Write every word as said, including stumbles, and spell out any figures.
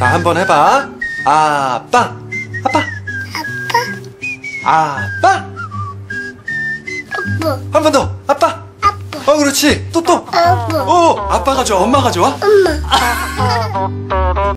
자, 한번 해봐. 아빠, 아빠, 아빠, 아빠. 아빠. 한 번 더. 아빠. 아빠. 어, 그렇지. 또 또. 아빠. 어, 아빠가 좋아. 엄마가 좋아? 엄마.